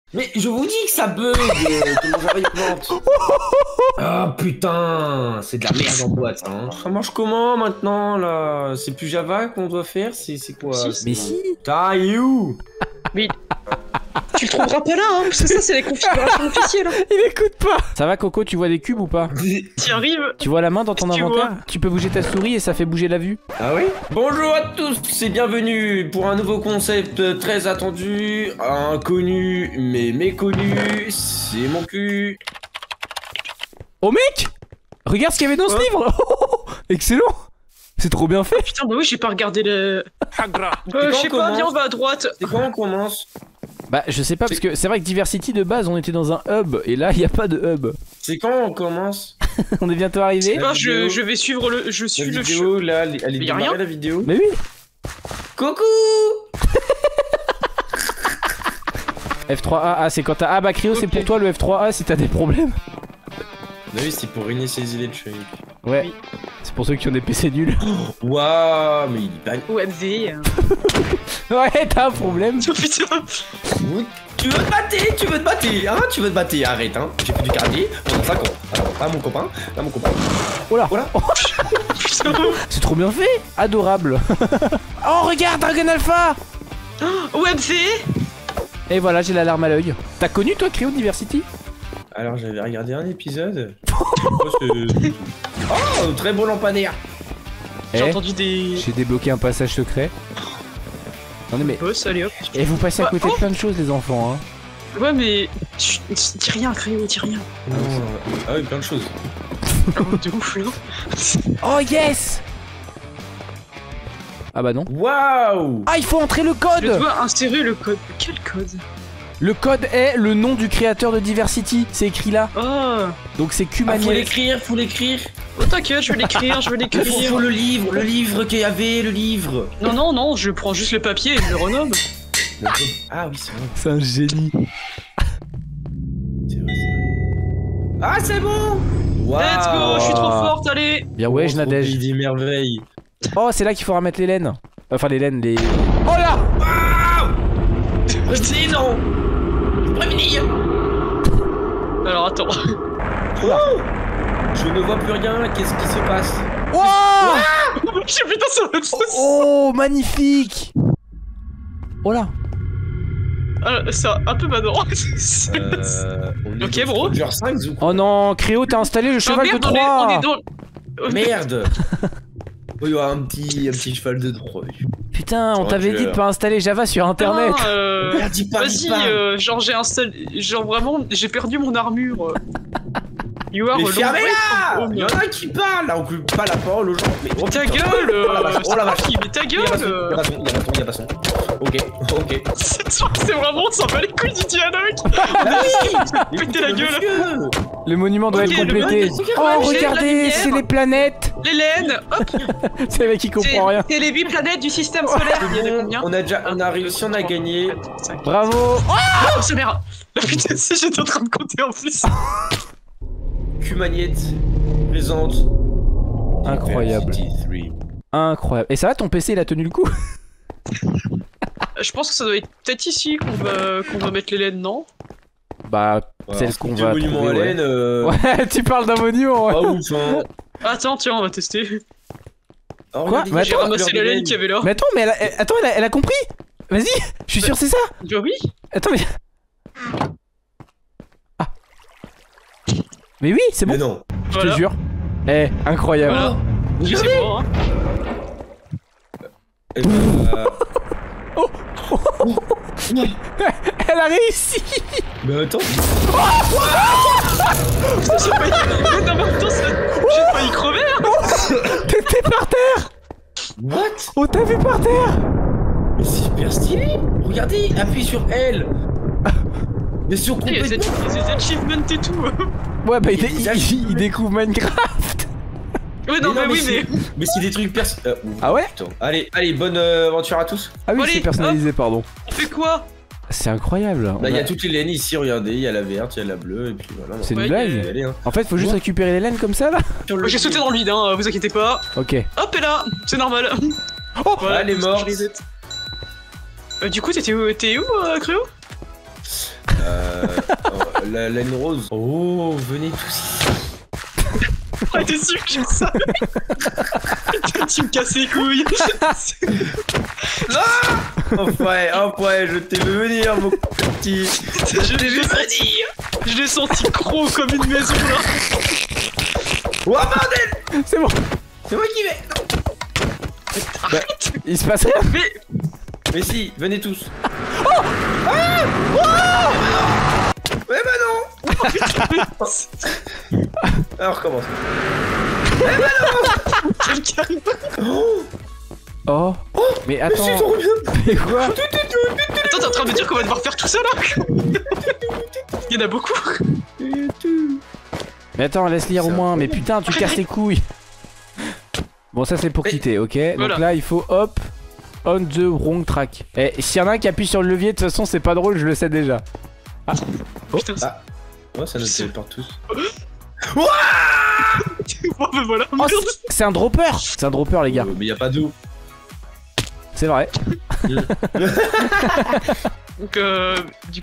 Mais je vous dis que ça bug comment Java il plante. Ah putain, c'est de la merde en boîte hein. Ça marche comment maintenant là? C'est plus Java qu'on doit faire? C'est quoi? Mais si. Putain, il est où? Mais tu le trouveras pas là, hein, parce que ça c'est les configurations officielles. Hein. Il écoute pas. Ça va Coco, tu vois des cubes ou pas? T'y arrives. Tu vois la main dans ton Tu inventaire? vois. Tu peux bouger ta souris et ça fait bouger la vue. Ah oui? Bonjour à tous et bienvenue pour un nouveau concept très attendu, inconnu mais méconnu, c'est mon cul. Oh mec! Regarde ce qu'il y avait dans ce livre. Excellent. C'est trop bien fait. Putain, bah oui, j'ai pas regardé le. Je sais pas, viens, on va à droite. C'est quand on commence? Bah je sais pas parce que c'est vrai que Diversity de base on était dans un hub et là il y a pas de hub. C'est quand on commence? On est bientôt arrivé. Bah, je vais suivre le. Je suis La le vidéo là, elle est y a rien. démarrée la vidéo. Mais oui. Coucou. F3A, ah c'est quand t'as... Ah bah Cryo c'est pour toi le F3A si t'as des problèmes. Bah oui, c'est pour réinitialiser les trucs. Ouais, Oui. c'est pour ceux qui ont des PC nuls. Waouh, mais il est pas... OMV. Ouais, t'as un problème. Oh putain. Tu veux te battre? Tu veux te battre? Hein? Tu veux te battre? Arrête, hein. J'ai fait du karaté pendant 5 ans. Alors, pas mon copain, pas mon copain. Oh là. Voilà. Putain. C'est trop bien fait. Adorable. Oh regarde Dragon Alpha. OMV. Et voilà, j'ai l'alarme à l'œil. T'as connu toi Cryo Diversity? Alors, j'avais regardé un épisode. Oh, très beau lampadaire. J'ai Eh, entendu des. j'ai débloqué un passage secret. Non mais... Boss, allez hop. Et vous passez à côté de plein de choses les enfants hein. Ouais, mais. Chut, dis rien, Créo, dis rien. Ah oui, plein de choses. Oh, de ouf, là. Oh yes. Ah bah non. Waouh. Ah il faut entrer le Je code. dois insérer le code. Quel code? Le code est le nom du créateur de Diversity. C'est écrit là. Oh. Donc c'est Ah, Q-Maniel. faut l'écrire. Oh, t'inquiète, je vais l'écrire, je vais Faut l'écrire. le livre qu'il y avait, le livre. Non, non, non, je prends juste le papier et je le renomme. Ah oui, c'est vrai. C'est un génie. C'est vrai, c'est vrai. Ah, c'est bon. Waouh. Let's go, je suis trop forte, allez. Bien ouais, je Trop nadège. pays des merveilles. Oh, c'est là qu'il faut remettre les laines. Enfin, les laines, les... Oh là. Je dis non. Prévenir. Alors attends. Je ne vois plus rien, qu'est-ce qui se passe? Wow. Putain, ça va être Oh, magnifique. Oh là. c'est un peu badant. On est Ok, dans bro. Stranger 5 ou quoi? Oh non, Créo, t'as installé le cheval de merde, Troie. on est dans. Merde. Oh, il y aura un petit cheval de Troie. Putain, on Oh, t'avait dit de pas installer Java sur internet. Merde, dis pas, dis pas. Vas-y, genre j'ai installé. Genre vraiment, j'ai perdu mon armure. You are Mais a fermez long way là. from home. Il y en a qui parlent, là, on coupe pas la parole aux gens. Mais oh, Ta putain. gueule Oh la vache, oh la vache. mais ta Il y a pas son, gueule il y a pas son. Ok, ok. C'est vraiment, on s'en bat les couilles du dialogue. Ah oui. Péter la gueule. Monsieur. Le monument doit Ok, être le complété. monument- Oh, Ouais, j'ai regardez, la lumière. c'est les planètes. L'Hélène, hop. C'est le mec qui comprend rien. C'est les 8 planètes du système solaire. Il y en a combien? On a réussi, on a gagné. Bravo. Oh, sa mère. Putain, si j'étais en train de compter en plus. Q-Magnette présente. Incroyable. Diversity 3. Incroyable. Et ça va, ton PC il a tenu le coup? Je pense que ça doit être peut-être ici qu'on va mettre l'Hélène, non? Bah, Ouais, celle alors, qu'on si va tu veux, monument trouver, ouais. Hélène, Ouais, tu parles d'un monument, ouais. Ah ouf, hein. Attends, tiens, on va tester. Oh, Quoi? regardez, Mais J'ai attends, ramassé l'Hélène qu'il y avait là. Mais attends, mais attends, elle a compris. Vas-y, je suis sûr c'est ça. Bah oui. Attends, mais... Ah. Mais oui, c'est bon, Mais non. je Voilà. te jure. Eh, incroyable. Voilà. Je sais pas, hein. Eh ben, Elle a réussi. mais attends. J'ai failli. Mais non, mais attends, j'ai failli crever, hein. T'étais par terre. What? On t'a vu par terre. Mais c'est super stylé. Regardez, appuie sur L. Mais sur Il y a complètement. des achievements et tout. Ouais, bah il Il découvre Minecraft. Ouais, non, mais oui, mais. Mais c'est des trucs Ah ouais? Putain. Allez, bonne aventure à tous. Ah oui, Allez, c'est personnalisé, pardon. On fait quoi? C'est incroyable. Bah, On il y a- a toutes les laines ici, regardez. Il y a la verte, il y a la bleue, et puis voilà. C'est une Ouais, blague. Allez, hein. En fait, faut juste récupérer les laines comme ça là. Sur J'ai sauté dans le vide, hein, vous inquiétez pas. Ok. Hop, et là, c'est normal. Oh, Voilà, elle est comme ça, morte. je reset. Du coup, t'es où, Créo? La laine rose. Oh, venez tous ici. Ah, t'es sûr que je savais? Tu me casses les couilles. Oh ouais, je t'ai vu venir, mon petit. Je t'ai vu venir. Je l'ai senti gros comme une maison là. Oh bordel! C'est bon. C'est moi qui vais. Arrête. Il se passe rien. Mais si, venez tous. Oh ah oh ouais bah non. Alors recommence. Ouais bah non. Quel carré. Oh. Mais attends. Mais si, trop bien. Mais quoi? Attends, t'es en train de me dire qu'on va devoir faire tout ça là? Il y en a beaucoup. Mais attends, laisse lire au moins. Mais putain, tu casses les couilles. Bon, ça c'est pour quitter, ok? Voilà. Donc là, il faut hop. On the wrong track. Et s'il y en a un qui appuie sur le levier, de toute façon, c'est pas drôle, je le sais déjà. Ah. Putain, Ah. Ouais, ça nous téléporte tous. oh, bah voilà, Oh, merde. c'est un dropper. C'est un dropper, les gars. Mais y a pas d'eau. C'est vrai. Donc, du coup,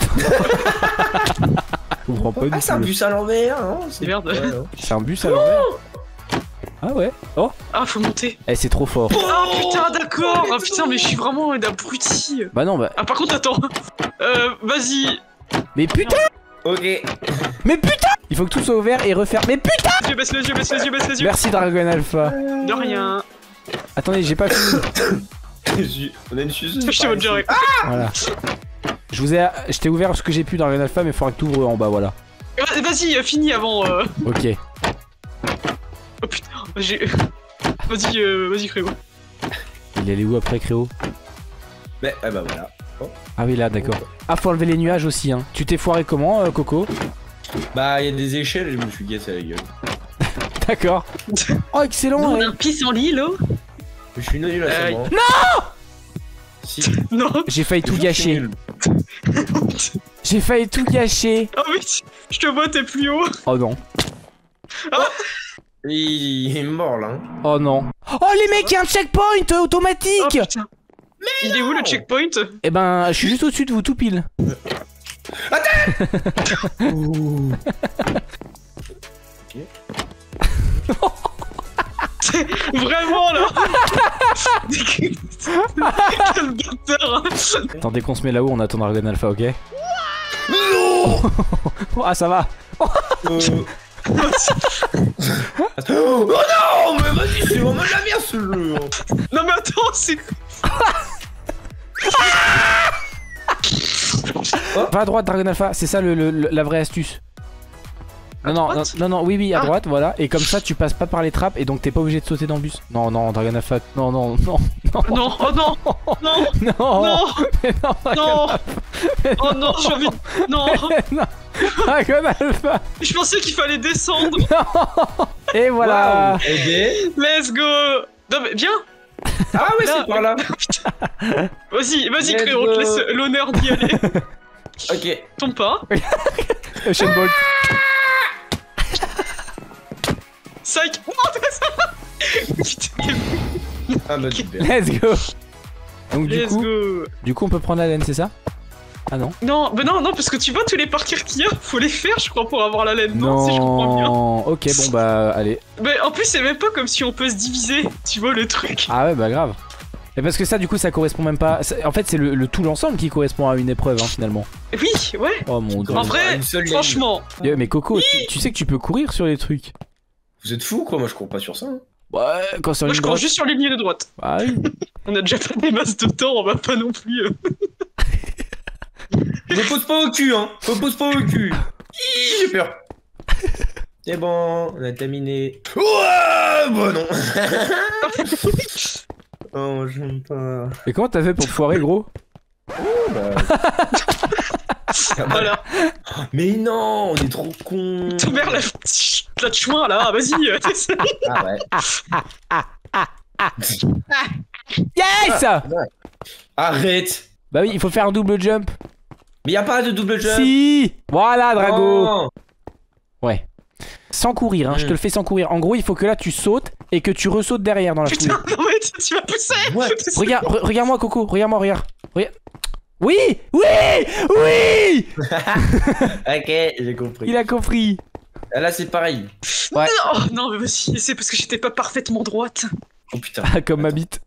Je comprends pas du Ah, c'est un tout. bus à l'envers, hein. merde. Ouais, hein. C'est un bus à l'envers. Ah ouais. Oh. Ah, faut monter. Eh, c'est trop fort. Ah putain, d'accord. Ah putain, mais je suis vraiment un abruti. Bah non, bah. Ah, par contre, attends. Vas-y. Mais putain. Ok. Mais putain. Il faut que tout soit ouvert et refaire. Mais putain. Baisse les yeux, baisse les yeux, baisse les yeux. Merci Dragon Alpha. De rien. Attendez, j'ai pas fini. On a une suceuse. Je te vois direct. Voilà. Je t'ai ouvert ce que j'ai pu Dragon Alpha, mais il faudra que tu ouvres en bas, voilà. Vas-y, finis avant. Ok. Oh putain, j'ai. Vas-y, vas-y, Créo. Il est allé où après Créo? Mais, ah bah voilà. Ah oui, là, d'accord. Ah, faut enlever les nuages aussi, hein. Tu t'es foiré comment, Coco? Bah, y a des échelles et je me suis cassé la gueule. D'accord. Oh, excellent, On ouais. a un pissenlit là. Je suis nul à ça. Non. Si. Non. J'ai failli tout gâcher. J'ai failli tout gâcher. Oh oui, je te vois, t'es plus haut. Oh non. Il est mort là. Hein. Oh non. Oh les mecs, il y a un checkpoint Oh automatique. putain. Il est où le checkpoint? Eh ben, je suis juste au-dessus de vous tout pile. Vraiment là. Quel bâtard. Attendez qu'on se met là-haut, on attend Dragon Alpha, ok? Ah ça va. Oh non, mais vas-y, c'est vraiment de la merde ce jeu. Non mais attends, c'est. Va à droite Dragon Alpha, c'est ça la vraie astuce. Non, non, non, droite non, non, oui, à Ah. droite, voilà. Et comme ça, tu passes pas par les trappes et donc t'es pas obligé de sauter dans le bus. Non, non, Dragon Alpha, non, non, non, non, Non, oh non. Non. non, Non. mais non, Non. Oh non, j'ai envie. Non. non, Dragon Alpha. Je pensais qu'il fallait descendre. Et voilà. Wow. Aider. Let's go. Non mais viens. Ah ouais, Là. c'est par là. Vas-y, vas-y, Let's Créo, on te go. laisse l'honneur d'y aller. Ok. Tombe pas. Ocean Bolt. Psych. Oh, putain. Ah bah super. Let's go. Donc Let's go. du coup, on peut prendre la laine, c'est ça? Ah non. Non, bah non, non, parce que tu vois tous les parcours qu'il y a, faut les faire, je crois, pour avoir la laine. Non, si je comprends bien. Ok, bon bah allez. Mais en plus, c'est même pas comme si on peut se diviser, tu vois le truc. Ah ouais, bah grave. Et parce que ça, du coup, ça correspond même pas. En fait, c'est le tout l'ensemble qui correspond à une épreuve, hein, finalement. Oui, ouais. Oh mon dieu. En vrai, Une seule ligne. franchement. Mais Coco, tu sais que tu peux courir sur les trucs. Vous êtes fous quoi, moi je cours pas sur ça. Hein. Ouais, quand sur Moi, une je cours droite. juste sur les lignes de droite. Ah oui. On a déjà pas des masses de temps, on va pas non plus. Me pose pas au cul, hein. Me pose pas au cul. Hi, j'ai peur. C'est bon, on a terminé. Ouais, bah non. Oh, j'aime pas. Et comment t'as fait pour te foirer, gros? Voilà. Mais non, on est trop cons. T'as vers la chemin là, vas-y, t'essayes. Ah ouais. Yes. Arrête. Bah oui, il faut faire un double jump. Mais y a pas de double jump. Si. Voilà, Drago. Non. Ouais. Sans courir, hein, je te le fais sans courir. En gros, il faut que là tu sautes et que tu ressautes derrière dans la foulée. Putain, non mais tu vas pousser. What? Regarde, regarde-moi, Coco. Regarde-moi, regarde. Oui. Ok, j'ai compris. Il a compris. Ah, là, c'est pareil. Ouais. Non, mais vas-y, c'est parce que j'étais pas parfaitement droite. Oh putain. Ah, comme ma bite.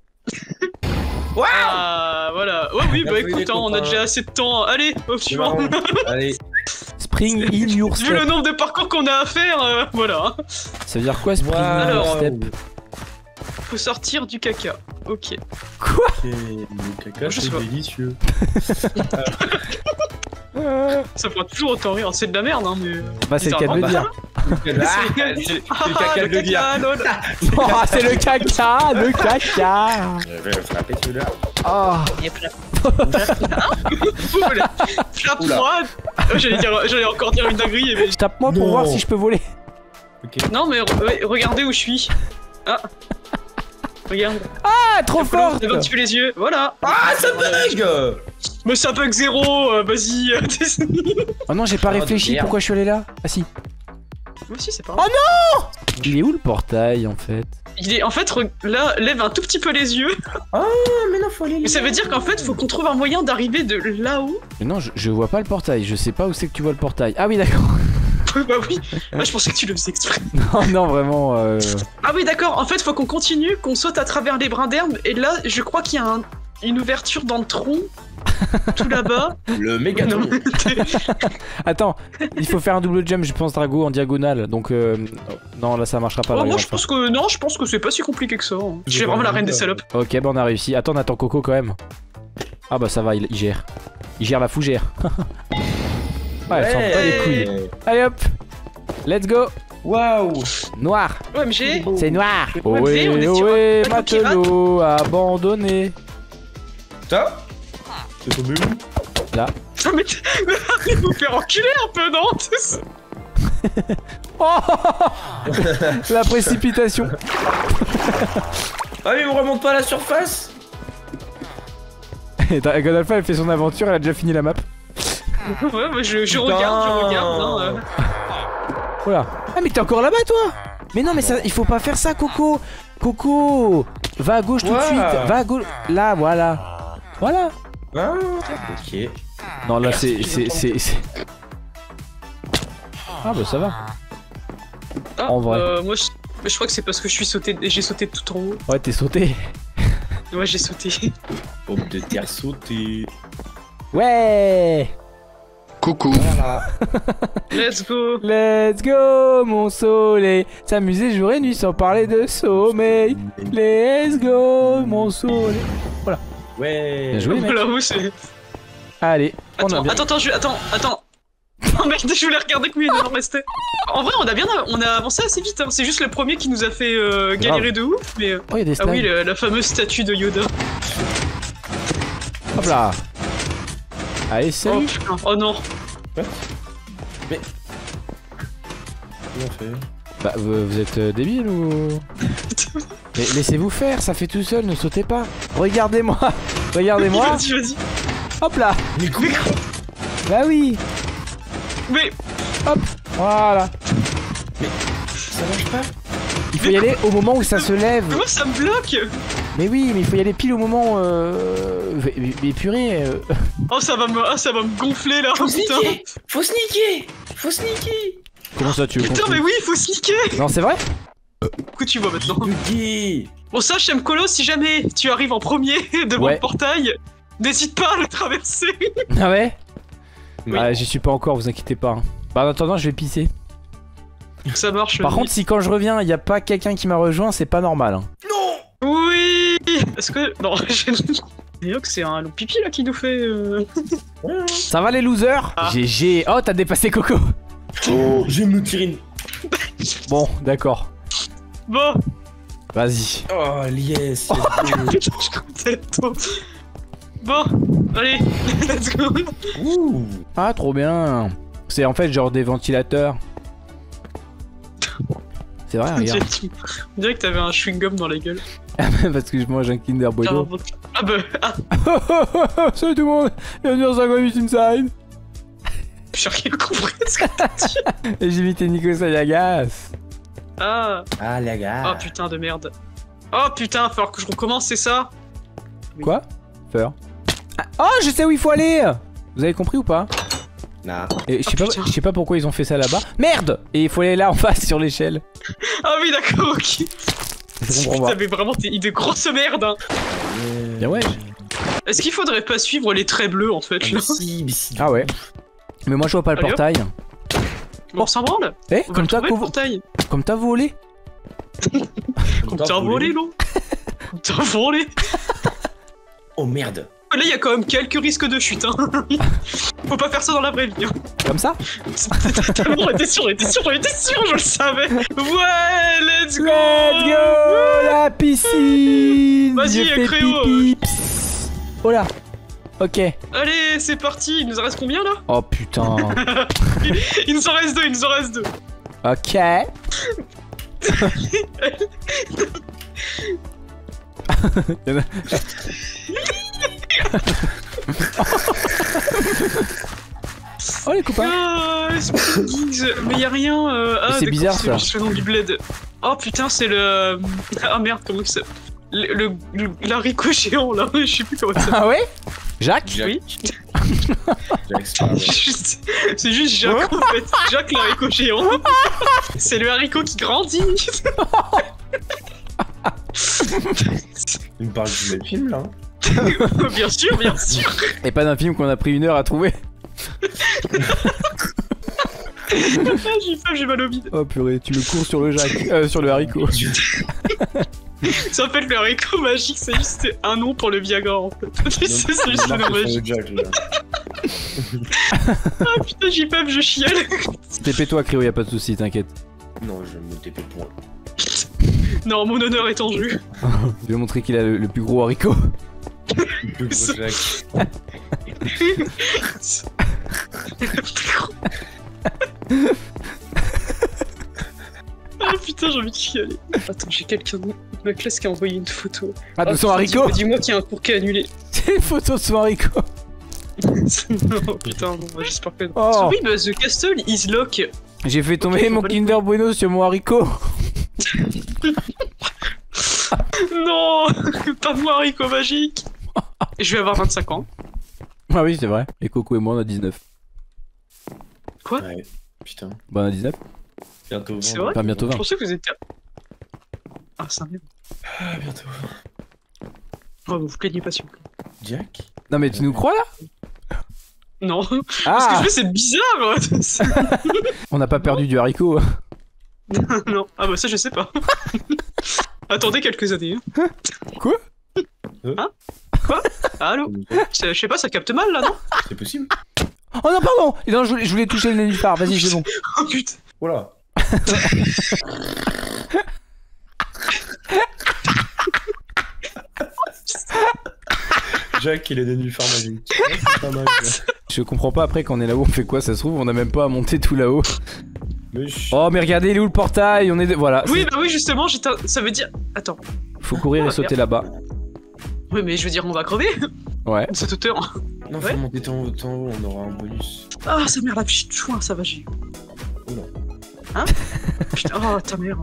Ah, voilà. Ouais, oui, Bien bah joué, écoute, les hein, on a copains. déjà assez de temps. Allez, au C'est suivant. marrant. Allez. Spring in your Vu le step. nombre de parcours qu'on a à faire, voilà. Ça veut dire quoi, spring in your Alors, step? Faut sortir du caca. Ok. Quoi? Le caca, Je sais c'est pas. délicieux. Ça fera toujours autant rire. C'est de la merde, hein, mais. Bah, c'est le cas de le dire. Ah, c'est le caca de le dire. lol. Oh, c'est le caca, le caca. Je vais le frapper celui-là. Oh. Frappe Oula. froide. J'allais encore dire une dinguerie, mais. Tape-moi pour Non. voir si je peux voler. Ok. Non, mais regardez où je suis. Ah. Regarde. Ah, trop fort. Devant un petit peu les yeux. Voilà. Ah, ça bug. Mais ça bug 0. Vas-y. Oh non, j'ai pas Oh, réfléchi, merde. pourquoi je suis allé là? Ah si. Moi aussi, c'est pas Oh grave. Il est où le portail en fait? Il est en fait là, lève un tout petit peu les yeux. Ah, mais non, faut aller. Mais ça veut dire qu'en fait, faut qu'on trouve un moyen d'arriver de là-haut. Mais non, je vois pas le portail, je sais pas où c'est que tu vois le portail. Ah oui, d'accord. Bah oui. Ah, je pensais que tu le faisais exprès. Non, non, vraiment. Ah oui, d'accord. En fait, faut qu'on continue, qu'on saute à travers les brins d'herbe. Et là, je crois qu'il y a une ouverture dans le tronc. Tout là-bas. Le mégatron. Attends, il faut faire un double jump, je pense, Drago, en diagonale. Donc, non, là ça marchera pas. Oh, là, moi, regarde je pense que non, je pense que c'est pas si compliqué que ça. Je suis vraiment la reine des salopes. ça. Ok, bah on a réussi. Attends, on attend Coco quand même. Ah bah ça va, il gère. Il gère la fougère. Ouais, elle s'en bat les couilles. Allez hop, let's go. Waouh. Noir, OMG. c'est noir. Ouais, Ohé, on est sur ohé, un bateau pirate. matelot abandonné. Ça c'est tombé où? Ah, mais allez vous faire enculer un peu, non? Oh la précipitation. Ah, mais on remonte pas à la surface. Et Godalpha elle fait son aventure, elle a déjà fini la map. Ouais, mais je regarde. Hein, Voilà. Ah mais t'es encore là-bas toi? Mais non mais ça, il faut pas faire ça Coco. Coco, va à gauche tout de Ouais. suite. Va à gauche. Là voilà. Voilà. Ah, ok. Non là c'est. Ah bah ça va. Ah, En vrai. moi, je crois que c'est parce que j'ai sauté tout en haut. Ouais t'es sauté. Ouais, j'ai sauté. Pomme de terre sautée. Ouais. Coucou. Voilà. Let's go. Let's go mon soleil. S'amuser jour et nuit sans parler de sommeil. Let's go mon soleil. Ouais. Bien joué mec. Là où c'est. Allez. On a bien. Attends. Oh merde, je voulais regarder combien il en restait. En vrai, on a avancé assez vite. Hein. C'est juste le premier qui nous a fait galérer de ouf. Mais Oh y'a des ah slimes. oui, la fameuse statue de Yoda. Hop là. Allez Oh salut. putain. Oh non. Comment on fait? Bah vous êtes débile ou... Mais laissez-vous faire, ça fait tout seul, ne sautez pas. Regardez-moi. Regardez-moi. Vas-y. Hop là. Bah oui. Mais Hop. Voilà. Ça marche pas? Il faut y aller au moment où ça se lève. moi, ça me bloque. Mais oui, mais il faut y aller pile au moment... Mais purée... Oh, ça va me gonfler là. Faut Putain. sneaker. Faut sneaker. Faut sneaker. Comment ça tu veux Putain, qu'on- mais oui, il faut sneaker. Non c'est vrai. Que tu vois maintenant. Sneaker. Bon, ça, Shemkolo, si jamais tu arrives en premier devant Ouais. le portail, n'hésite pas à le traverser. Ah ouais. Oui. Bah j'y suis pas encore, vous inquiétez pas. Hein. Bah en attendant je vais pisser. Ça marche. Par contre si quand je reviens il y a pas quelqu'un qui m'a rejoint c'est pas normal. Hein. Oui. Est-ce que non, que c'est un long pipi là qui nous fait. Ça va les losers? Ah. GG. Oh t'as dépassé Coco. Oh, je vais me tirer une. Bon d'accord. Bon. Vas-y. Oh, yes. Je comptais trop. Bon, allez, let's go. Ouh. Ah trop bien. C'est en fait genre des ventilateurs. C'est vrai regarde. On dirait que t'avais un chewing-gum dans la gueule. Parce que je mange un Kinder Bueno. Ah bah, ah, Salut tout le monde. Bienvenue dans 58 Inside. j'ai rien compris de ce que t'as dit. Et j'ai invité Nico Sayagas. Ah, Ah, les gars. oh putain de merde. Oh putain, va falloir que je recommence, c'est ça? Quoi? Peur. Oh, je sais où il faut aller. Vous avez compris ou pas? Nah. Et putain. je sais pas pourquoi ils ont fait ça là-bas. Merde. Et il faut aller là en face sur l'échelle. Ah oui, d'accord, ok. Je comprends Putain, pas. mais vraiment, t'es de grosse merde, hein. Bien ouais. Est-ce qu'il faudrait pas suivre les traits bleus, en fait, là? Mais si. Ah ouais. Mais moi je vois pas le Allez, hop. portail. Bon, on s'en branle. Eh, On va comme le portail. t'as volé. Comme t'as volé, non? T'as volé. Oh merde. Là, il y a quand même quelques risques de chute, hein. Faut pas faire ça dans la vraie vie, hein. Comme ça. Tellement, j'étais sûr, je le savais. Ouais, let's go. Let's go la piscine. Vas-y, Je fais Créo. pipi. Psst. Oh là. Ok. Allez, c'est parti. Il nous en reste combien, là? Oh putain. Il nous en reste deux. Ok. Il y en a- Oh les copains. Ah, Gigs, mais y'a rien. Ah, c'est d'accord, bizarre, c'est ça. juste le nom du bled. Oh putain, c'est le. Ah merde, comment ça. L'haricot géant là, je sais plus comment ça. Ah ouais. Jacques. Oui. Jack Sparrow. C'est juste Jacques en fait. Jacques l'haricot géant. C'est le haricot qui grandit. Il me parle du même film là. Bien sûr, bien sûr. Et pas d'un film qu'on a pris 1 heure à trouver. Ah, j'ai faim, j'ai mal au bide. Oh purée, tu me cours sur le Jacques, sur le haricot. C'est en fait le haricot magique, c'est juste un nom pour le Viagra en fait. C'est juste le nom magique. Jack là. Ah putain, j'ai peur, je chiale. TP-toi, Créo, y'a pas de soucis, t'inquiète. Non, je me TP point. Non, mon honneur est en jeu. Je vais montrer qu'il a le plus gros haricot. Le gros Jack. Ah putain, j'ai envie de chialer. Attends, j'ai quelqu'un de ma classe qui a envoyé une photo. Ah, de Oh, son putain, haricot. Dis-moi qu'il y a un cours qui est annulé. C'est une photo de son haricot. Non, putain, non, j'espère que non. Oh. Oui, bah, The Castle is lock. J'ai fait tomber Ok, mon faut pas Kinder Bueno sur mon haricot. Non, pas moi, haricot magique. Je vais avoir 25 ans. Ah oui, c'est vrai. Et Coco et moi, on a 19. Ouais. Putain. Bah, on a 19. Bientôt 20. C'est vrai. Enfin, bientôt Je 20. pensais que vous étiez. Ah, ça merde. Ah, bientôt. Oh, vous plaignez pas, s'il vous plaît. Jack. Non, mais tu nous crois là? Non. Ce que Ah, je fais, c'est bizarre. on n'a pas perdu du haricot. Non. Ah, bah, ça, je sais pas. Attendez quelques années. Hein. Quoi? Hein? Quoi? Allô? Je sais pas, ça capte mal là, non? C'est possible. Oh non, pardon. Et non, je voulais toucher le nénuphar. Vas-y, c'est bon. Oh putain. Voilà. Jack, il est devenu magique. Ouais, c'est pas mal. Ça. Je comprends pas après quand on est là-haut, on fait quoi? Ça se trouve, on a même pas à monter tout là-haut. Mais Oh, mais regardez, il est où le portail? On est. Voilà. Oui, bah oui, justement, ça veut dire. Attends. Faut courir et sauter là-bas. Oui, mais je veux dire, on va crever Ouais. de cette hauteur. Non, Ouais. faut monter en haut, on aura un bonus. Ah, ça merde, la petite chouin, ça va, j'ai eu. Oula. Hein? Putain, oh ta mère.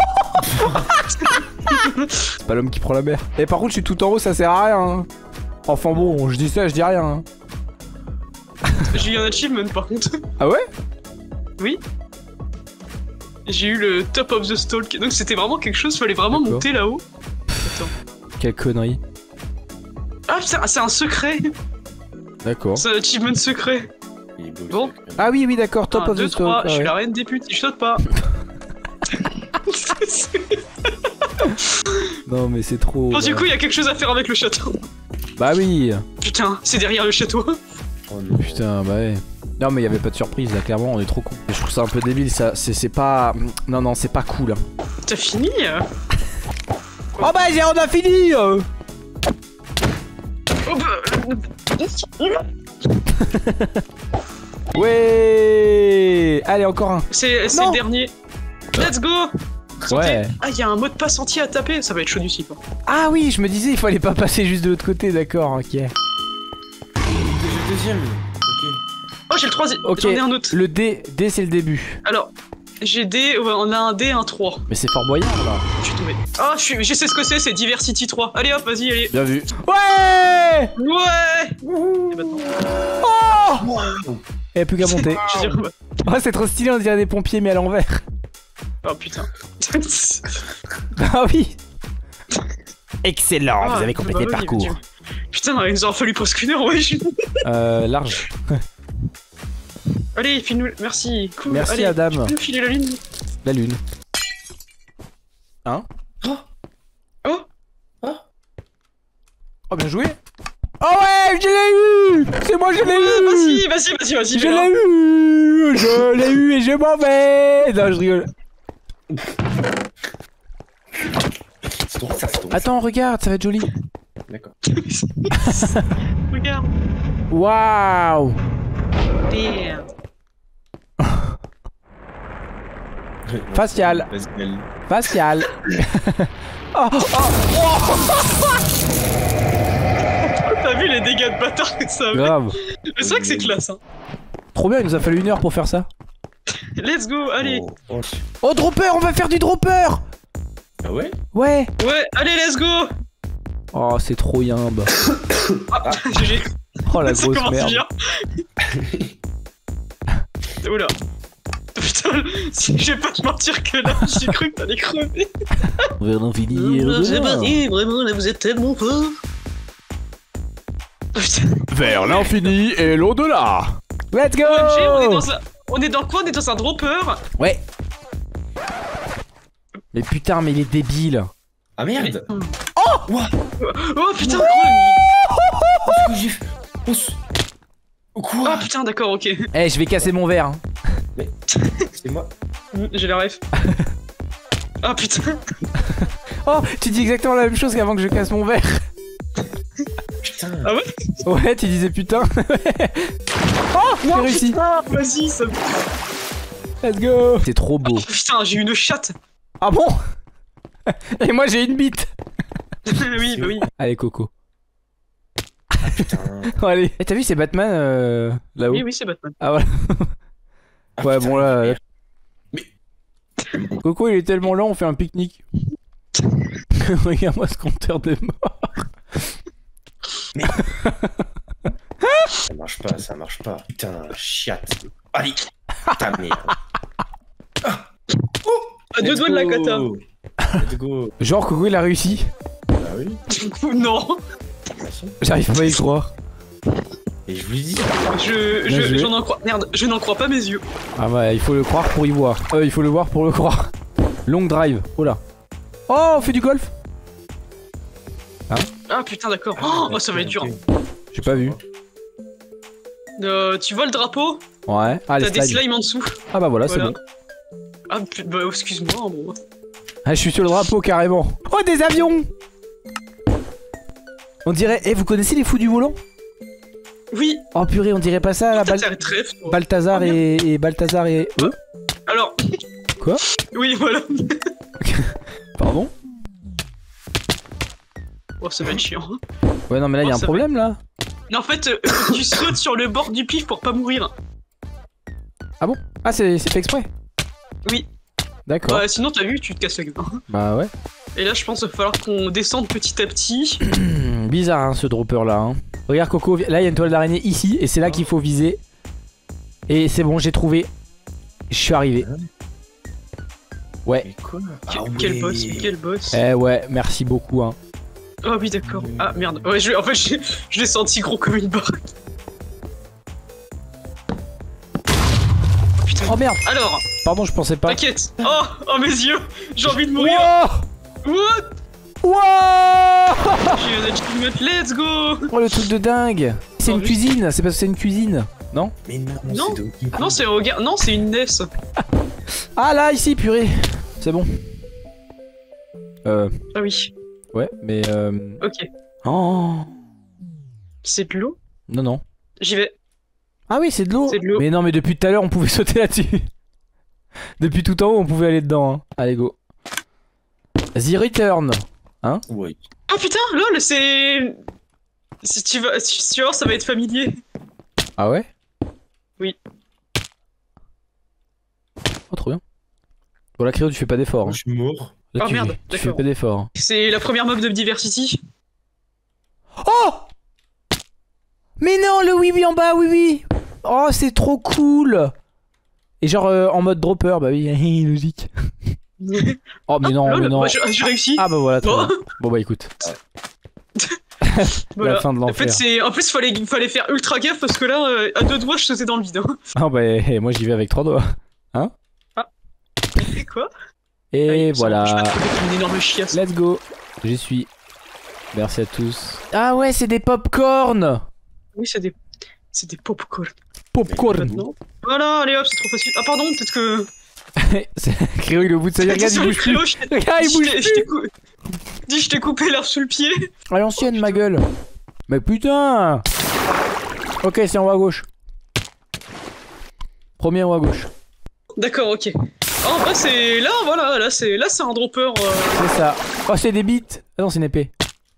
C'est pas l'homme qui prend la mer. Et par contre, je suis tout en haut, ça sert à rien. Hein. Enfin bon, je dis ça, je dis rien. Hein. J'ai eu un achievement par contre. Ah ouais? Oui. J'ai eu le top of the stalk. Donc c'était vraiment quelque chose, fallait vraiment D'accord. monter là-haut. Attends. Quelle connerie. Ah putain, c'est un secret. D'accord. C'est un achievement secret. Il est beau. Bon. le secret. Ah oui, oui, d'accord, top 1, of 2, the 3, stock. je suis Ah la ouais. reine des putes, je saute pas. Non, mais c'est trop. Bon, du coup, il y a quelque chose à faire avec le château. Bah oui. Putain, c'est derrière le château. Oh non. Putain, bah ouais. Non, mais il y avait pas de surprise là, clairement, on est trop con. Je trouve ça un peu débile, ça. C'est pas. Non, non, c'est pas cool. Hein. T'as fini? Oh bah, on a fini. Oh bah... Ouais. Allez, encore un. C'est Non. le dernier. Let's go. Santé. Ouais. Ah, il y a un mot de passe entier à taper, ça va être chaud du site. Ah oui, je me disais, il fallait pas passer juste de l'autre côté, d'accord, ok. J'ai le deuxième. Ok. Oh, j'ai le troisième. Ok. J'en ai un autre. Le D c'est le début. Alors, J'ai des. Ouais, on a un D, un 3. Mais c'est Fort Boyard là. Je suis tombé. Ah, je sais ce que c'est Diversity 3. Allez hop, vas-y, allez. Bien vu. Ouais. Ouais. Et maintenant. Oh. Il n'y a plus qu'à monter. Je veux dire, Oh, c'est trop stylé, on dirait des pompiers mais à l'envers. oh putain. Ah oui. Excellent, vous avez complété bah le oui, parcours. Putain, il nous a fallu presque une heure, ouais. Large. Allez, file-nous. Merci. Cool. Merci allez, Adam. Tu peux nous filer la lune. La lune. Hein? Oh. Oh, bien joué. Oh ouais, je l'ai eu. C'est moi, je l'ai eu. Vas-y. Je l'ai eu. Je l'ai eu et je m'en vais. Non, je rigole. C'est drôle, ça, c'est drôle. Attends, regarde, ça va être joli. D'accord. Regarde. Waouh. Damn. Facial. Vas-y, Ali. Facial. Oh. T'as vu les dégâts de bâtard que ça avait? Grave. Mais c'est vrai que c'est classe, hein. Trop bien, il nous a fallu 1 heure pour faire ça. Let's go, allez. Oh, dropper, on va faire du dropper. Ah ouais? Ouais. Ouais, allez, let's go. Oh, c'est trop yimbe. Ah, GG. Oh, la Ça grosse commence merde. bien. Oula. Putain, je vais pas te mentir que là, j'ai cru que t'allais crever. Vers l'infini et au-delà. C'est parti, vraiment, là, vous êtes tellement fort. Putain. Vers l'infini et l'au-delà. Let's go. OMG, on est dans quoi? On est dans un dropper. Ouais. Mais putain, mais il est débile. Ah merde! Oh putain, Qu'est-ce que j'ai fait? Quoi? Ah putain, d'accord, ok. Eh, je vais casser mon verre. Hein. C'est moi. J'ai la ref. Ah putain. Oh, tu dis exactement la même chose qu'avant que je casse mon verre. Putain. Ah ouais? Ouais, tu disais putain. Oh, j'ai réussi. Putain, vas-y, ça. Let's go. C'est trop beau. Oh, putain, j'ai une chatte. Ah bon? Et moi j'ai une bite. Oui, bah oui. Allez, Coco. Putain. Oh, allez. Eh, t'as vu, c'est Batman là-haut? Oui, c'est Batman. Ah voilà. Ah, Ouais, putain, bon là. merde. Coco, il est tellement lent, on fait un pique-nique. Regarde-moi ce compteur de mort. Ça marche pas. Putain, chiate. Allez. Putain, merde. À deux doigts de la kata. Let's go. Genre, Coco, il a réussi. Ah oui. Non. J'arrive pas à y croire. Et je vous le dis. J'en en crois. Merde, je n'en crois pas mes yeux. Ah ouais, il faut le croire pour y voir. Il faut le voir pour le croire. Long drive. Oh là. Oh, on fait du golf. Ah putain, d'accord. Oh, ça va être dur. J'ai pas vu. Tu vois le drapeau? Ouais. Ah, les T'as des slides. slimes en dessous. Ah bah voilà, c'est Voilà. bon. Ah, bah excuse-moi, bon. Ah, je suis sur le drapeau carrément. Oh, des avions. On dirait... Eh, vous connaissez les fous du volant? Oui. Oh purée, on dirait pas ça, la T'as tiré trèfle, toi. Balthazar Ah, et Balthazar et... Alors. Quoi? Oui, voilà. Pardon? Oh, ça va être chiant. Ouais, non mais là, il y a un ça problème, là. Mais en fait, faut que tu sautes sur le bord du pif pour pas mourir. Ah, c'est fait exprès? Oui. D'accord. Ouais, sinon, t'as vu, tu te casses la gueule. Bah ouais. Et là, je pense qu'il va falloir qu'on descende petit à petit. Bizarre, hein, ce dropper là. Hein. Regarde, Coco, là, il y a une toile d'araignée ici, et c'est là qu'il faut viser. Et c'est bon, j'ai trouvé. Je suis arrivé. Ouais. Mais quoi? Quel boss, quel boss. Eh ouais, merci beaucoup, hein. Oh oui, d'accord. Ah merde. Ouais, en fait, je l'ai senti gros comme une baraque. Oh, putain. Oh merde. Alors, Pardon, je pensais pas. t'inquiète. Oh mes yeux. J'ai envie de mourir. Wow. What? Wow. Let's go. Oh, le truc de dingue. C'est Oh, une juste- cuisine, c'est parce que c'est une cuisine. Non? Mais non, Non. c'est Donkey Kong. Non, c'est au gars. Non, c'est une NES. Ah là, ici, purée. C'est bon. Ah oui. Ouais, mais Ok. Oh. C'est de l'eau. Non, non. J'y vais. Ah oui, c'est de l'eau. C'est de l'eau. Mais non, mais depuis tout à l'heure, on pouvait sauter là-dessus. Depuis tout en haut, on pouvait aller dedans. Hein. Allez, go. The Return. Ouais. Ah putain, lol, c'est. Si tu vas voir, ça va être familier. Ah ouais? Oui. Oh, trop bien. Pour la Créo, tu fais pas d'effort. Je suis mort. Là, Oh, merde, tu fais d'accord. pas d'effort. C'est la première mob de Diversity. Oh! Mais non, le oui en bas, oui. Oh, c'est trop cool. Et genre en mode dropper, bah oui, logique. Oh, mais non, Lol, mais non. moi, j'ai réussi. Ah bah voilà, très Bon. bien. Bon bah écoute. Voilà. La fin de En fait, l'enfer. en plus, fallait faire ultra gaffe parce que là, à 2 doigts, je sautais dans le vide. Hein. Ah bah moi j'y vais avec 3 doigts. Quoi? Et Ça voilà. m'empêche pas de trouver une énorme chiasse. Let's go. J'y suis. Merci à tous. Ah ouais, c'est des popcorn. Oui, c'est des popcorn. Popcorn. Maintenant. Voilà, allez hop, c'est trop facile. Ah, pardon, peut-être que. Créo, il est au bout de sa vie. Regarde, il bouge plus. Regarde, il bouge plus. Dis, je t'ai coupé l'herbe sous le pied. À l'ancienne, ma gueule. Mais putain. Ok, c'est en haut à gauche. Premier en haut à gauche. D'accord, ok. Oh, bah, c'est. Là, voilà, là, c'est un dropper. C'est ça. Oh, c'est des bits. Ah non, c'est une épée.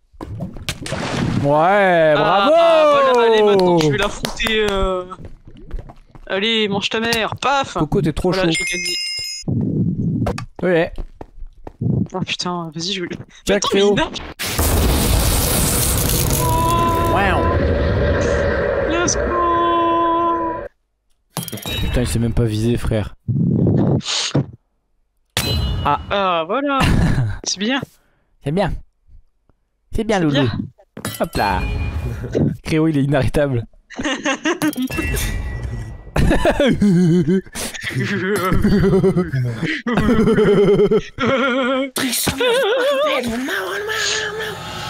Ouais, bravo. Voilà, allez, maintenant, je vais l'affronter. Allez, mange ta mère. Paf. Coco, t'es trop Voilà, chaud. j'ai gagné. Ouais. Oh putain, vas-y, je vais. Tiens, Attends, Créo. mais il nage. Wow. Let's go. Putain, il s'est même pas visé, frère. Ah, voilà. C'est bien. C'est bien. C'est bien, Loulou. bien. Hop là. Créo, il est inarrêtable. Triste,